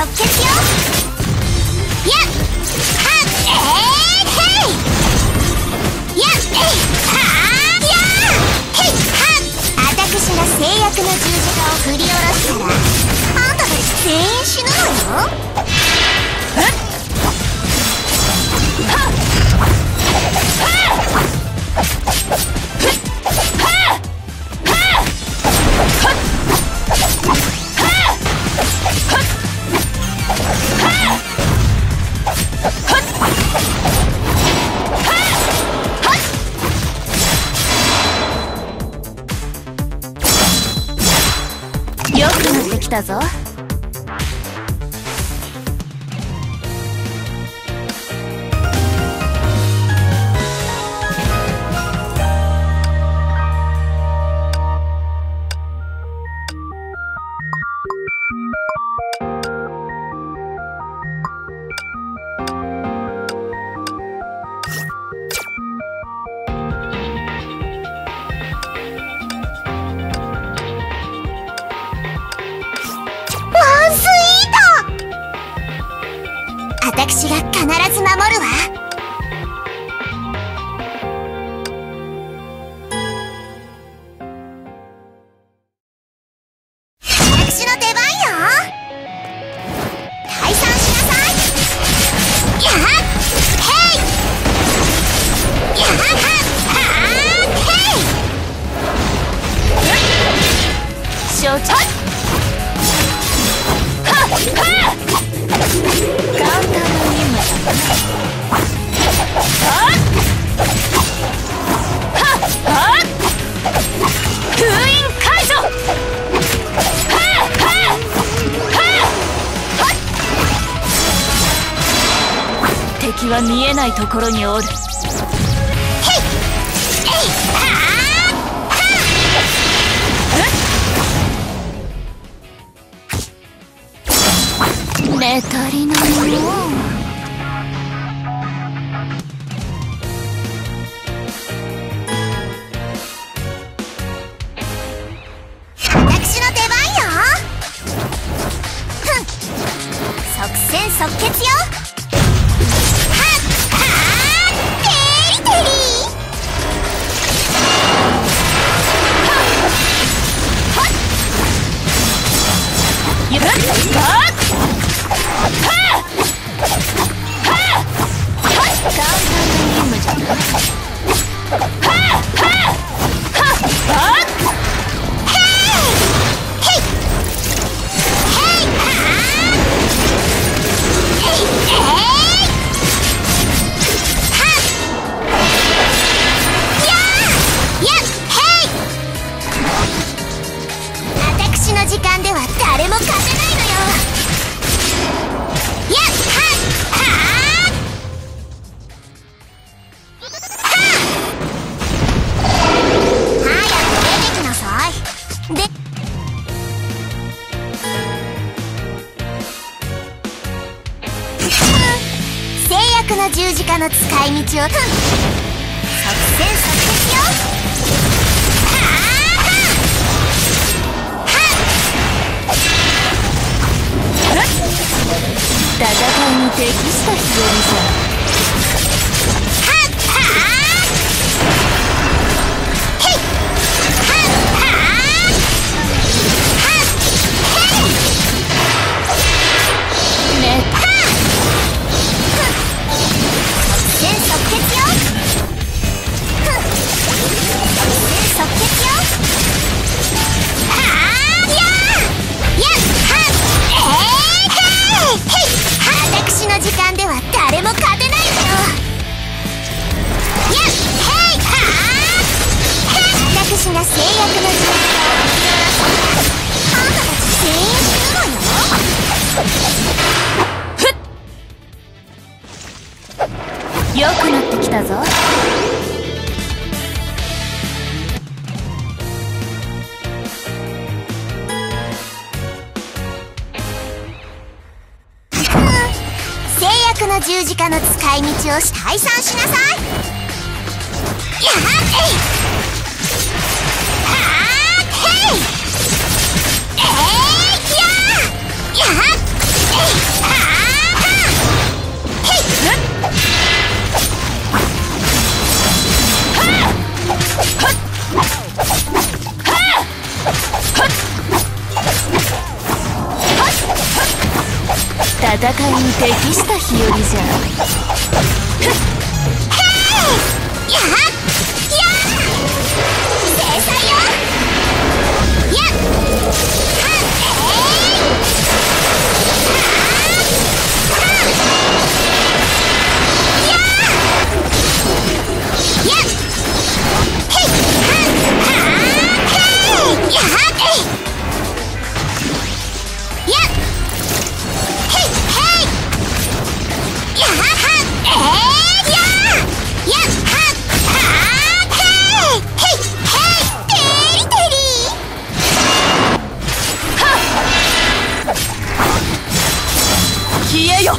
即決よ。やっはっへいやっはーやーへいはっ。私が制約の十字架を振り下ろしたらあんたたち全員死ぬのよ。よくなってきたぞ。私が必ず守るわ。私の出番よ。退散しなさい。やっへいやっはっへい承知。はっはっ簡単な任務だ封印解除。敵は見えないところにおる。寝たりなの。私の出番よ。ふん即戦即決よ。はっはーテリテリはっゆっはっ簡単な任務じゃない。私の時間では誰も勝てないのよ。やっはっはーの十字架の使い道を即戦即決よ。戦いに適した日和じゃ。私の時間では誰も勝てないのよ。やっへいはー私が制約の時間を振り下ろしたらあんたたち全員死ぬのよ。良くなってきたぞ。の十字架の使い道を退散しなさい。やっへいはーへいやっやっ戦いに適した日和じゃ。 やっ制裁よ。やっ消えよ。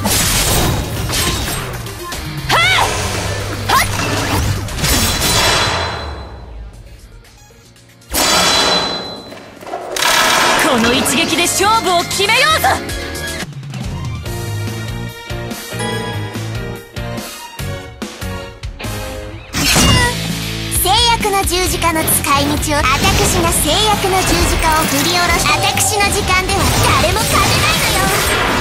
この一撃で勝負を決めようぞ。 制約の十字架の使い道を、私が制約の十字架を振り下ろし、私の時間では誰も勝てないのよ。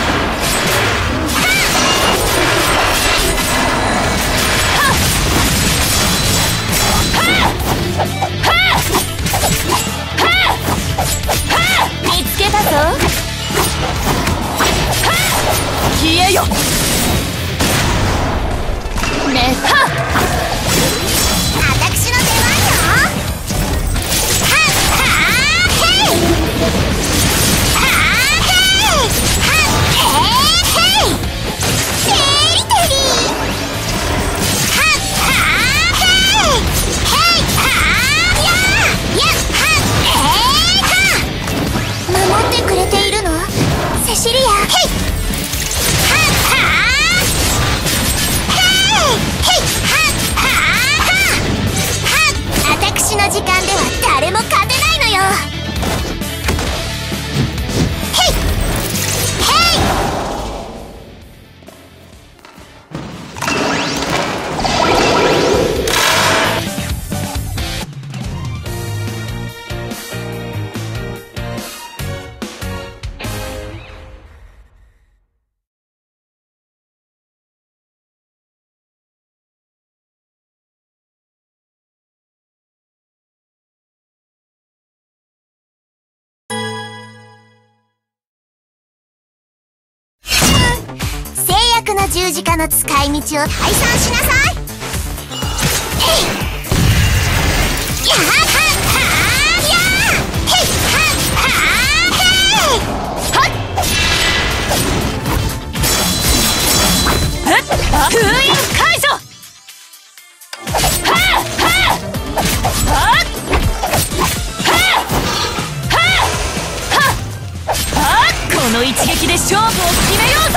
見つけたぞ。消えよ。メハ私の出番よ。守ってくれているのセシリア。私の時間では誰も勝てないのよ。制約の十字架の使い道を退散しなさい。 封印解除。この一撃で勝負を決めようぞ。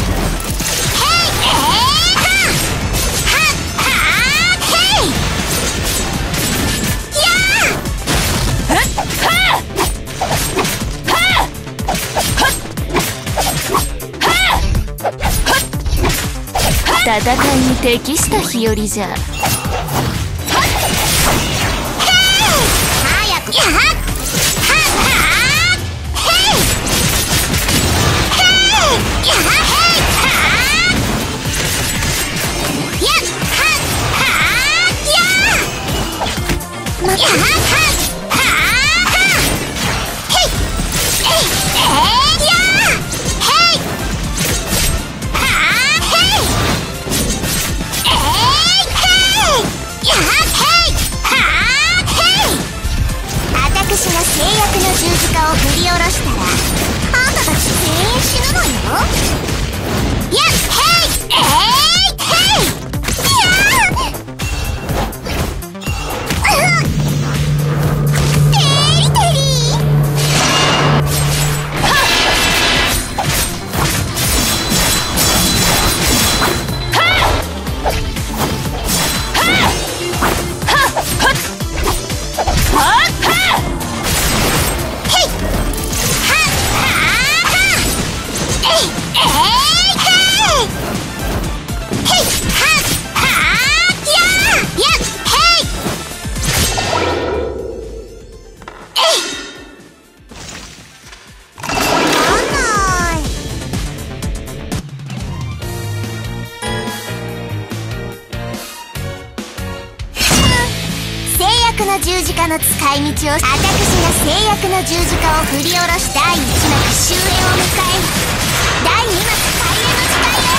戦いに適した日和じゃ。 早く。私が制約の十字架を振り下ろしたら、あんたたち全員死ぬのよ。やっへいへいテリテリの使い道を、私が制約の十字架を振り下ろし、第1幕終焉を迎え、第2幕開演の時間よ。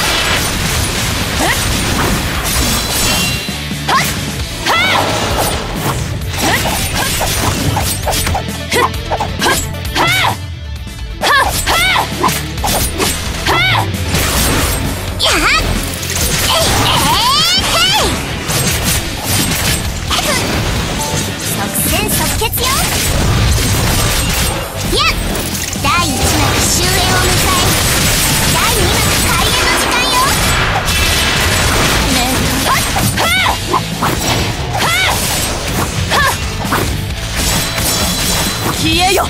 即戦即決よ。いや、第1幕終焉を迎え、第2幕開演の時間よ。 消えよ。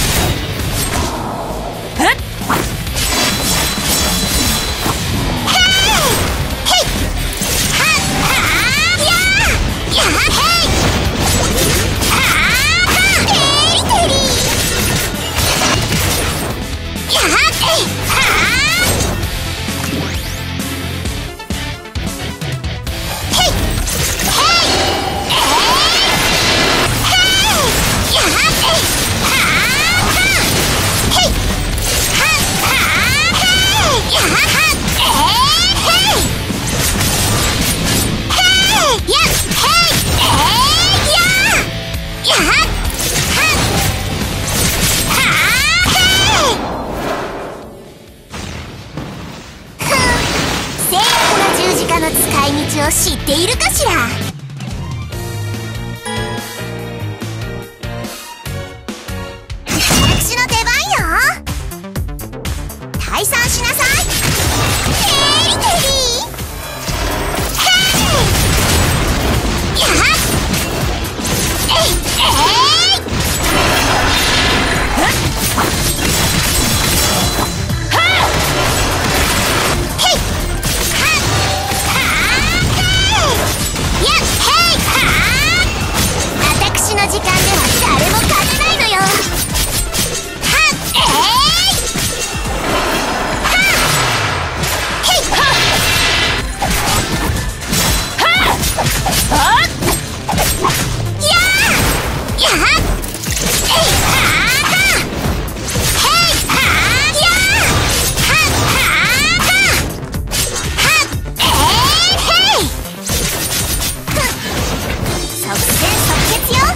の使い道を知っているかしら。私の出番よ。退散しなさい。ヘイテリー、ヘイ、やっ、えい私の時間では誰も勝てないのよ。はっ、えい、はっ、へい、はっ、はっ、やー、やっ、えい、はー、へい、はー、やー、はっ、はっ、へい、即戦即決よ。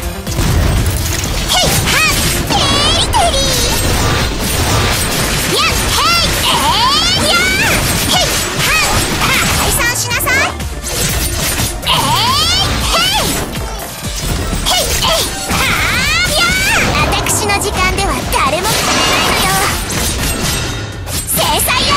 私の時間では誰も勝てないのよ。制裁よ。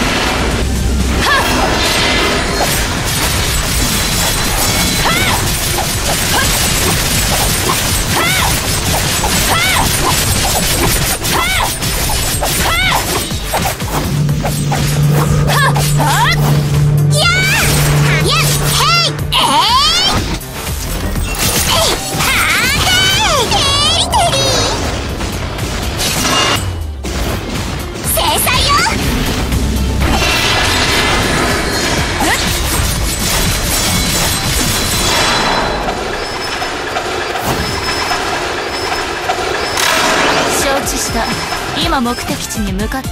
承知した。今目的地に向かって。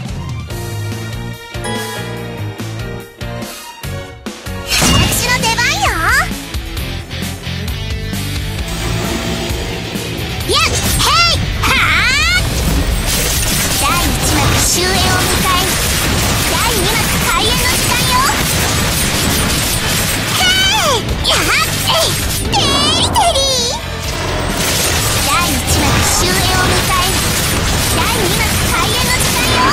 私の出番よ。やっ、へい、はー、第1幕終焉を迎え、第2幕開演の時間よ。へい、やっ、えい、テリテリー、第1幕終焉を迎え、第2幕開演の時間よ。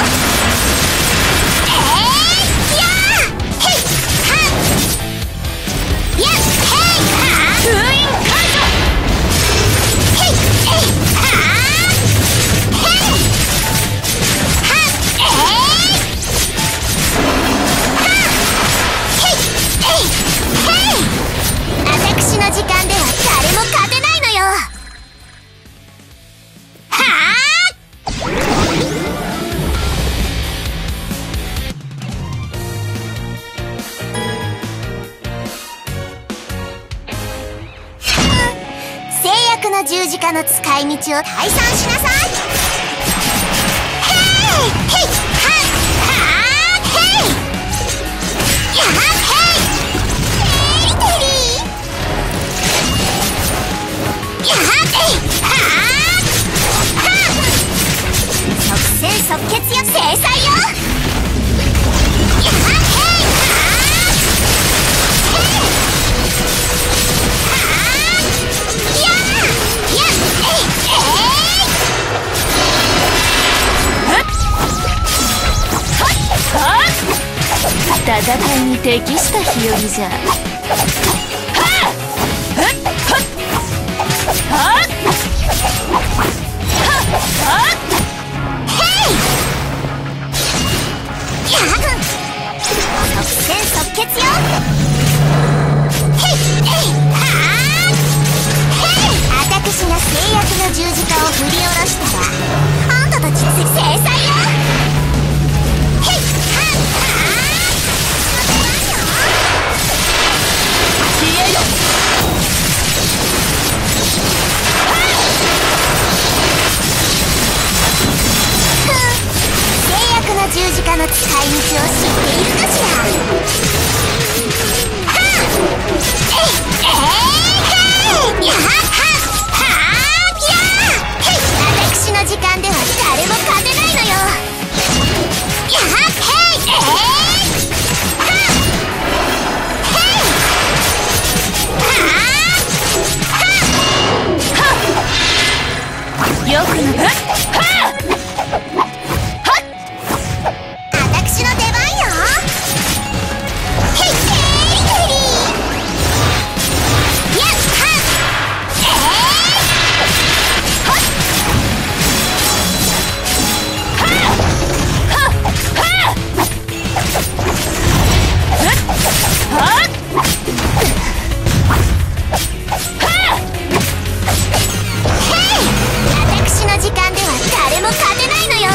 架の使い道を退散しなさい。へいへいはっはーへいやっへいへいテリーやっへいはーはっ即戦即決よ制裁よやっへいは戦いに適した日和じゃ。 即戦即決よ私が制約の十字架を振り下ろしたらあんたたち制裁よ消えよ。 制約の十字架の使い道を知っているかしら。私の時間では誰も勝てないのよ。 よくな私の出番よ。私の時間では誰も勝てないのよ。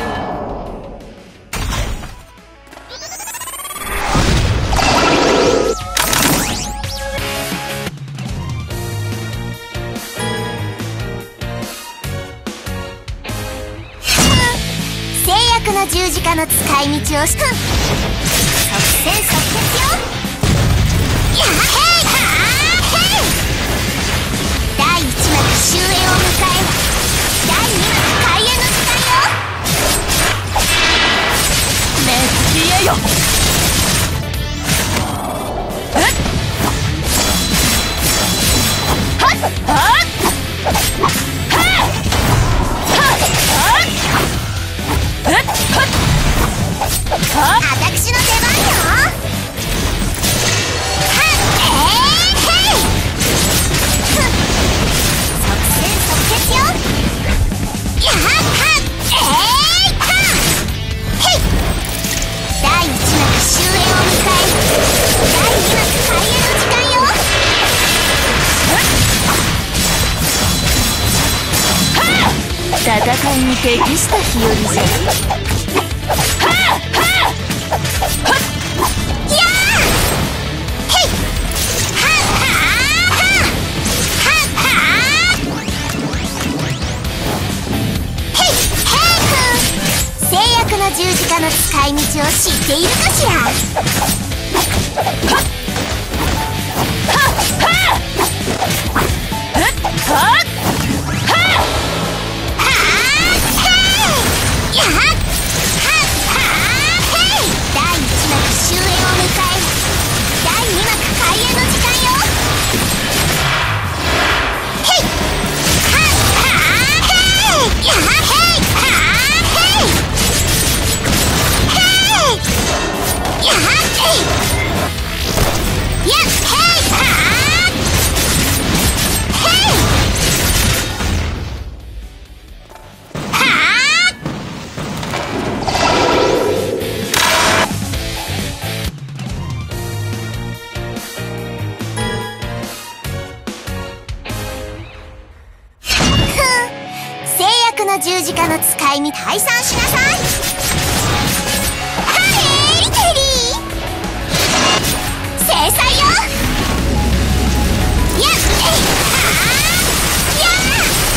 制約の十字架の使い道を即戦即決よやっへいはーへい第1幕終焉を迎え第2幕開演の時間よねえ消えよ。 私の出番よ即戦即決よやっ第1幕終焉を迎え第2幕開演の時間よ戦いに適した日和じゃ。 制約の十字架の使い道を知っているかしら。第1幕終焉を迎え第2幕開演の時間よ十字架の使いに退散しなさい。はいテリー制裁よやっえいはーや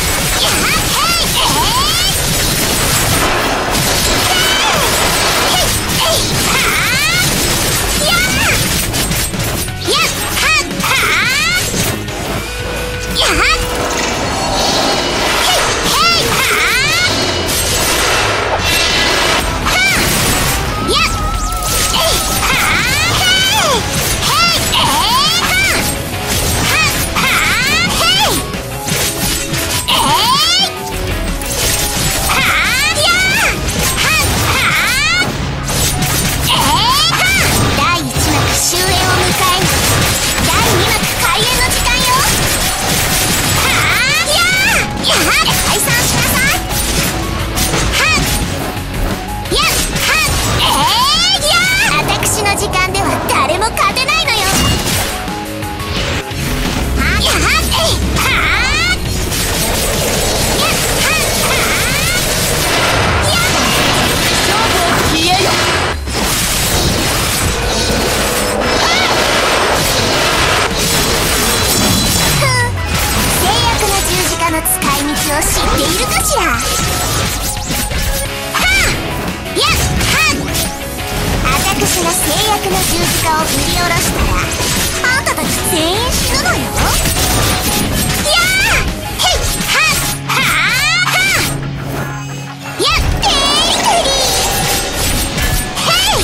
知っているかしら。はあやっはっ、私が制約の十字架を振り下ろしたらあんたたち全員死ぬのよ。やあへいはっはあはあやってーりてりへい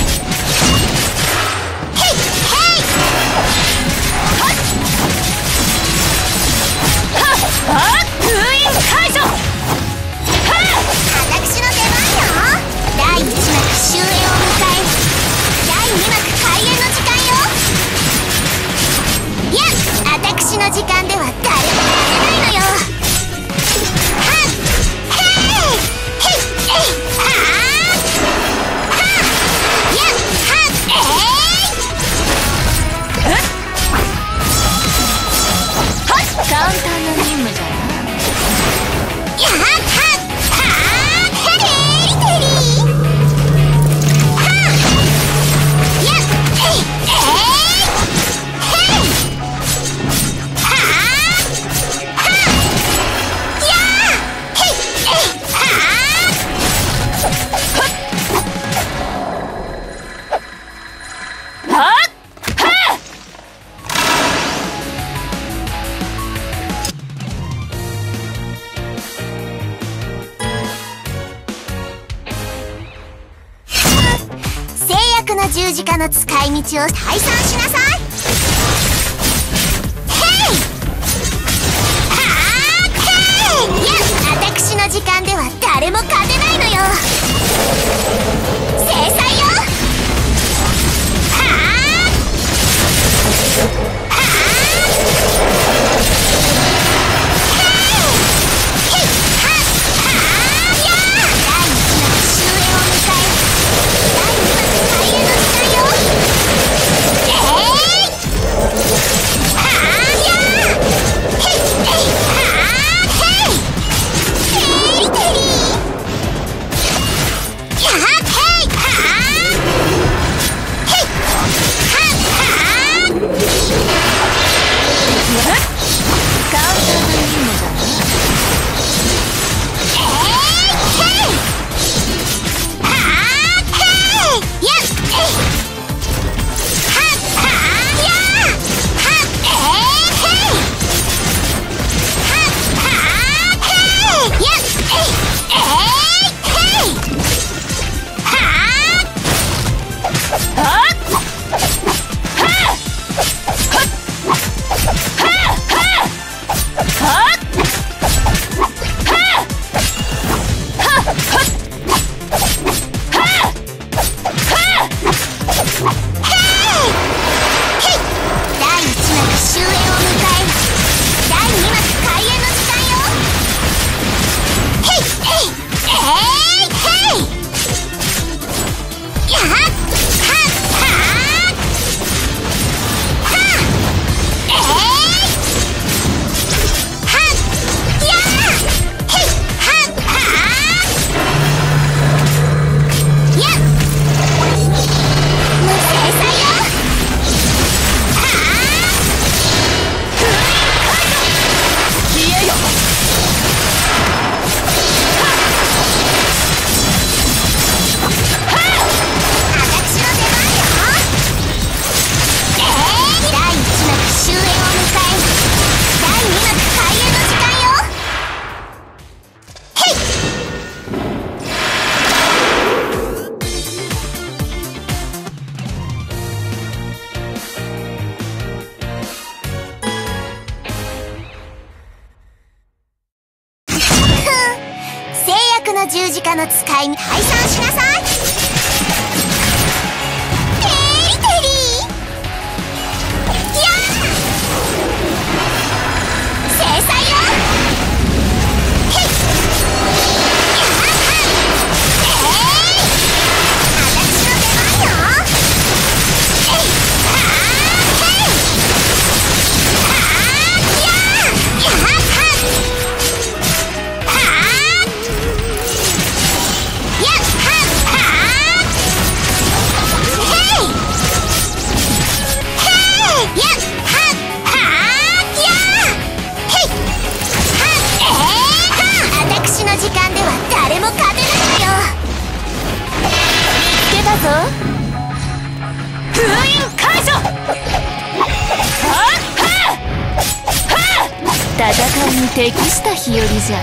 へいへいはっはっはっ封印解除。はあ私の出番よ。第1幕終焉を迎え第2幕開演の時間よ。いや私の時間では誰もやれないのよ。はっへいへいえいはあはあやっはっえいはっ簡単な任務じゃない。やっはっはあへりてりはあやっえいえいへいはあはあやーへいえいはあはっはっ制約の十字架の使い道を退散しなさい。へいはあへいいや私の時間では誰も勝てないのよ。制裁よ。はあはあへいへいはっはあやー第1幕終焉を迎え第2幕開演の時間よ。えいはあやーへいえいはあへいへいてりやっへいはあへいはっはあ簡単な任務じゃない。えいへいはあへいやっえいはっはあやーはっえいへいはっはあへいやっえいえいへいはあはっ第1幕終焉を迎え第2幕開演の時間よ。へいえいえいへいやっはっはあはあえいはっやーへいはっはあやっもう制裁よ。はあ封印解除消えよ。私の出番よ。第1幕終焉を迎え第2幕開演の時間よ。へい制約の十字架の使いに退散しなさい。テリテリやー制裁よ。へいやはは私の出番よ。えいはあへいはあやーやはははあやっはっはあ適した日和じゃ。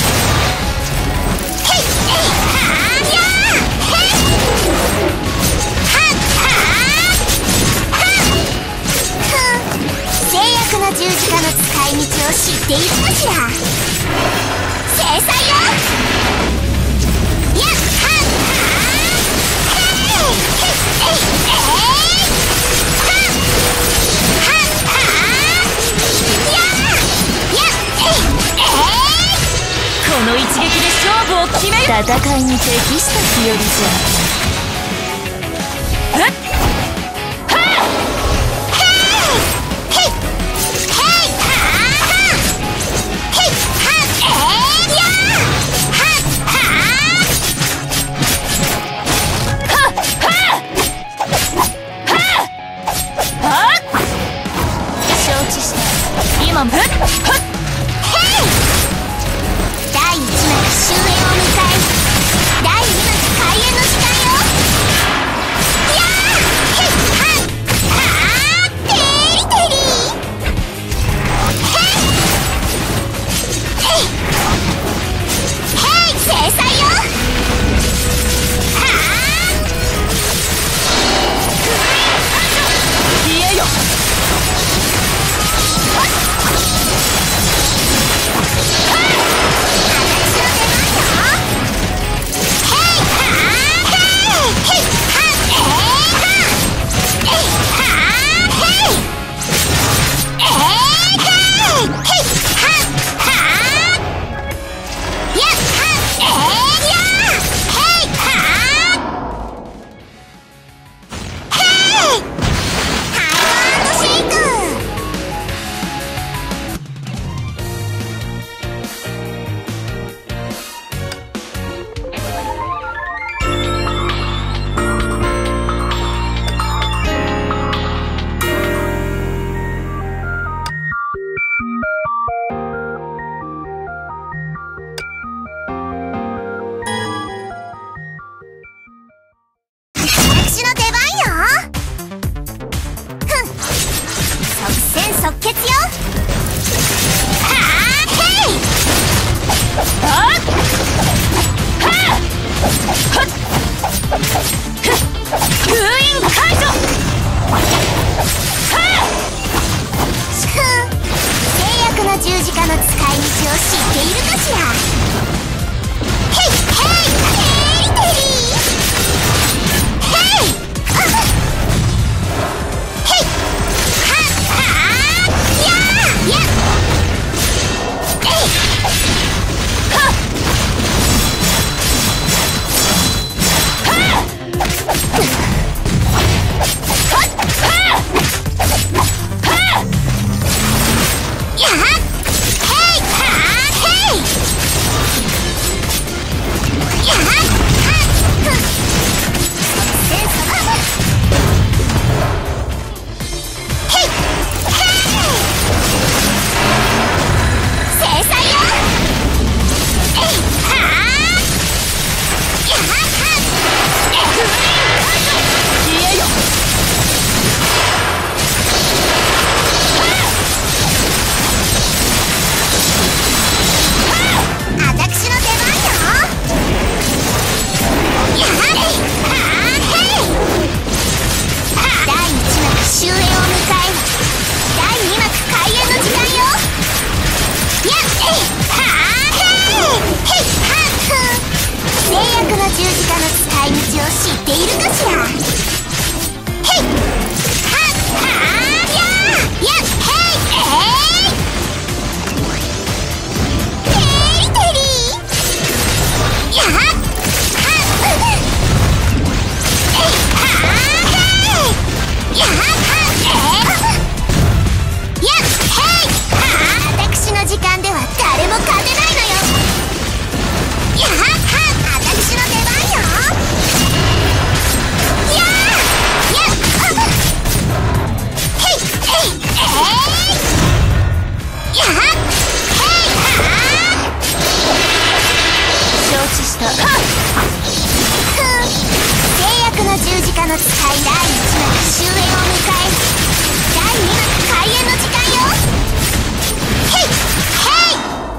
制約の十字架の使い道を知っているかしら。制裁よ。やっはっこの一撃で勝負を決める。戦いに適した日和じゃ。今も第一幕終焉を迎え、第二幕開演の時間よ。やーへっはっはーテリテリへいへい制裁よ。はー消えよ。即決よ。はーへいはっはっ封印解除。制約の十字架の使い道を知っているかしら。へいへいテリテリへい十字架の使い道を知っているかしら。へいはっはーやーやっへいテリテリやっはっえいはーへいやっはっやっへいはー。私の時間では誰も勝てないのよ。やっはっ私の出番よ。やーやっへいへいやっへいはー。承知した。制約の十字架の使い第一幕終焉を迎え、第二幕開演の時間よ。へいへい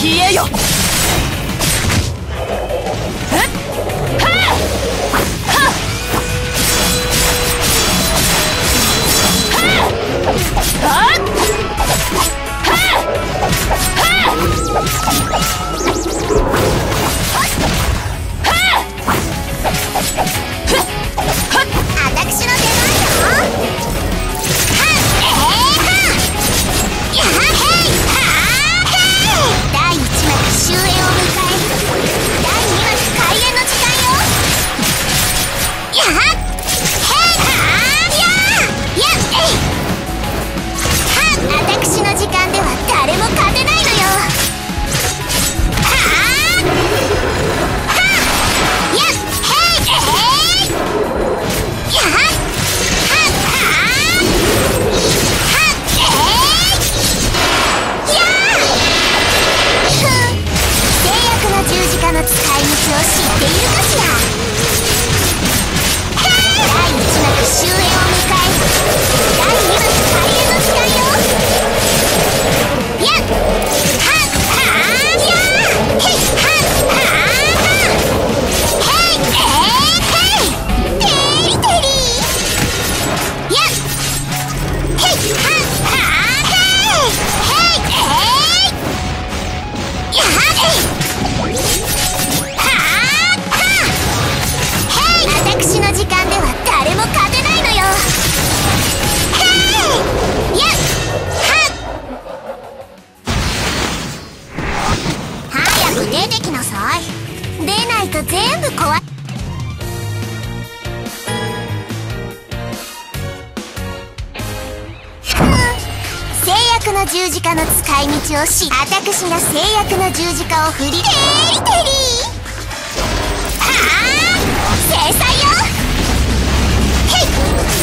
消えよ。出てきなさい。出ないと全部壊い。制約の十字架の使い道をし、私が制約の十字架を振りテリテリ制裁よ。へい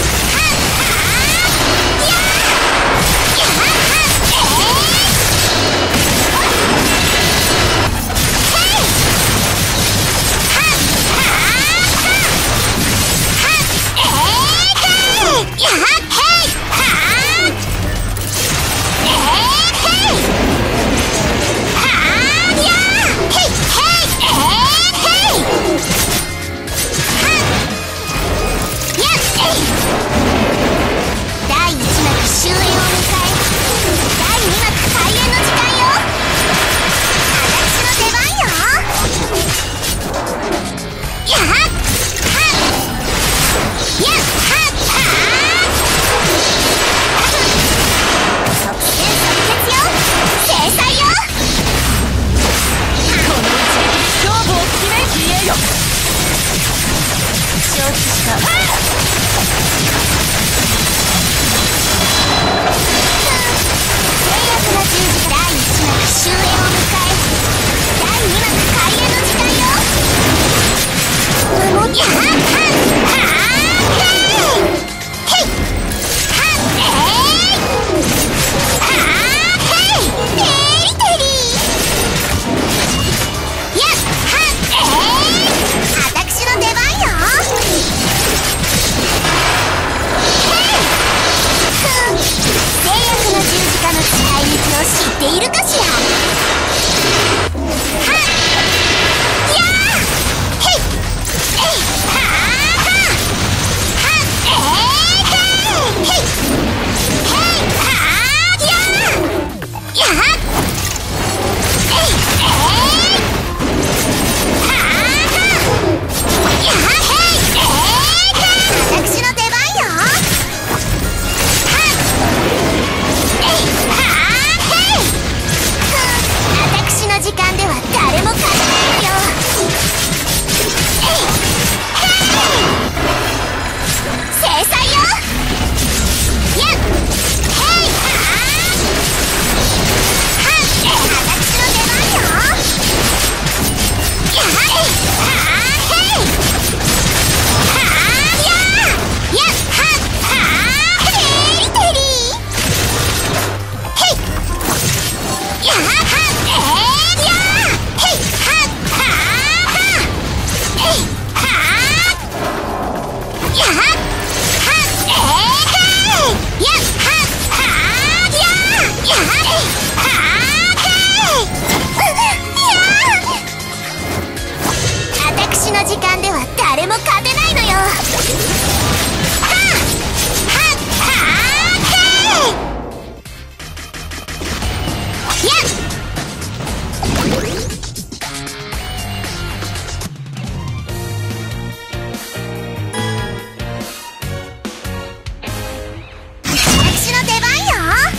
私の出番よ。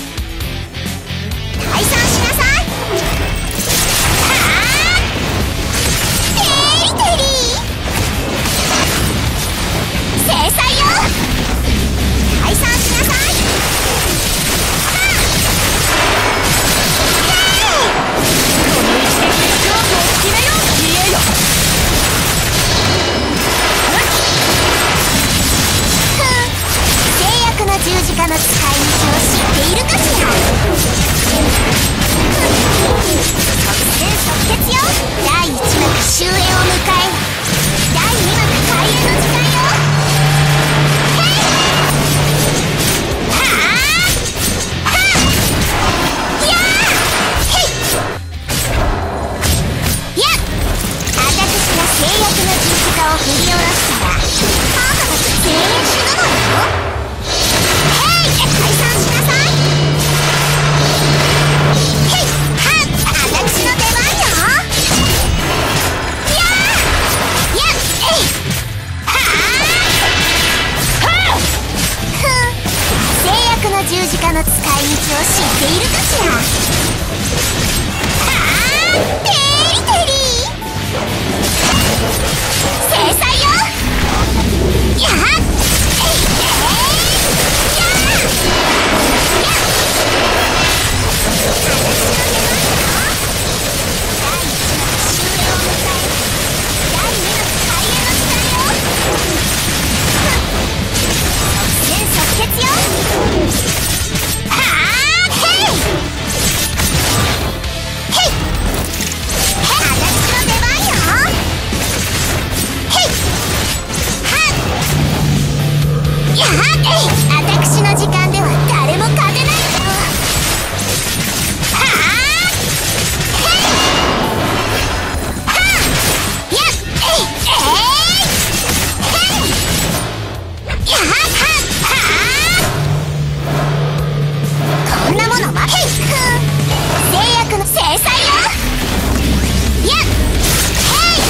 退散しなさい。テリテリ制裁よ。退散しなさい。十字架の使い道を知っているかしら。即戦即決よ。第1幕終焉を迎え、第2幕開演の時間よ。はあはあやあへいや、私が制約の十字架を振り下ろしたら、母たち全員死ぬのよ。解散しなさい。へいはっ、私の出番よ。やあやっえいはあはあふん、制約の十字架の使い道を知っているかしら。はあテリテリ制裁よ。やあ私の時間では誰も勝てないよ。はあへいはあやっえいへいやははこんなもの負けい制約の制裁よ。やっへい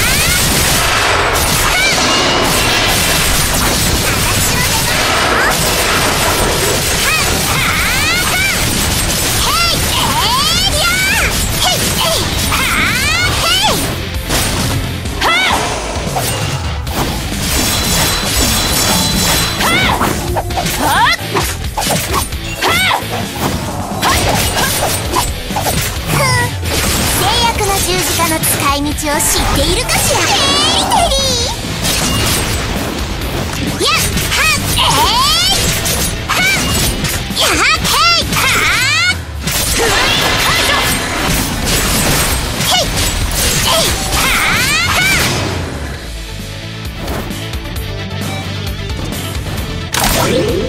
十字架の使い道を知っているかしら。テリテリやっはっえいはっやっへいはっふい解除へいえいはっ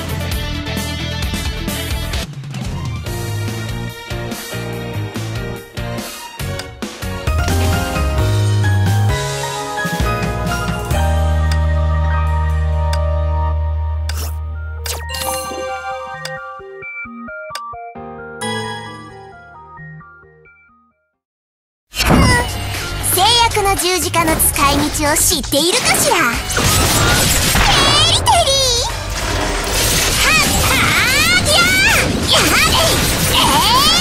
の十字架の使い道を知っているかしら。テリテリはっはーやーやーえい